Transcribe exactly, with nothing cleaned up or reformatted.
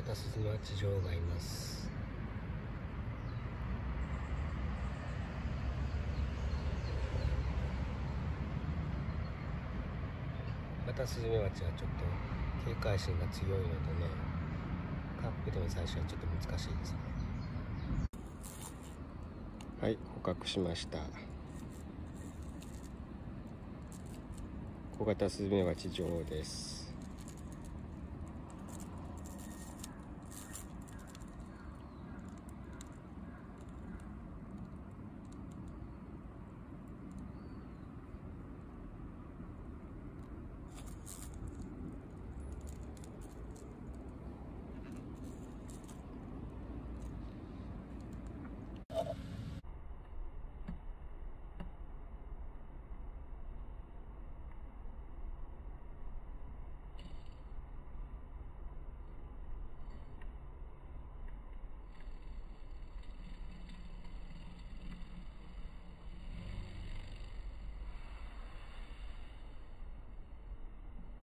型スズメバチ女王がいます。小型スズメバチはちょっと警戒心が強いのでね、カップでの最初はちょっと難しいですね。はい、捕獲しました。小型スズメバチ女王です。